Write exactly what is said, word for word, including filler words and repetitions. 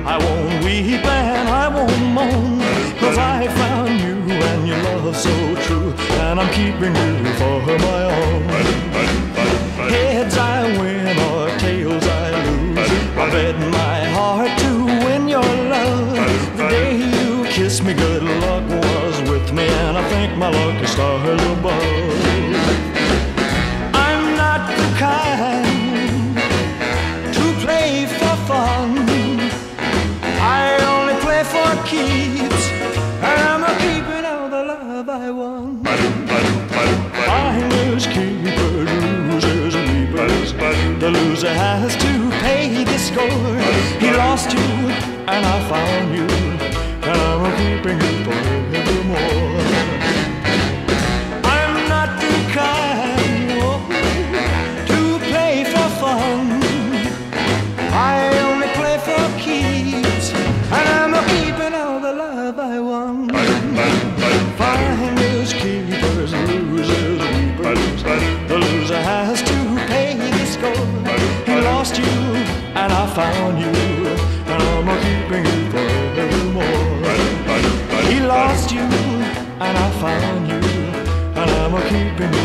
I won't weep and I won't moan, 'cause I found you and your love so true, and I'm keeping you for my own. Heads I win or tails I lose, I bet my heart to win your love. The day you kissed me, good luck was with me, and I thank my lucky stars above. I'm not the kind to play for fun, I only play for keeps, and I'm a keeping all the love I won. Finders, keepers, losers, weepers. The loser has to pay the score. He lost you and I found you, and I'm a keeping you forevermore. I'm not the kind oh, to play for fun, I only play for keeps, and I'm a keeping all the love I won. Finders, keepers, losers, weepers. The loser has to pay the score. He lost you and I found you, and I'm a keeping you forevermore. He lost you and I found you, and I'm a keeping you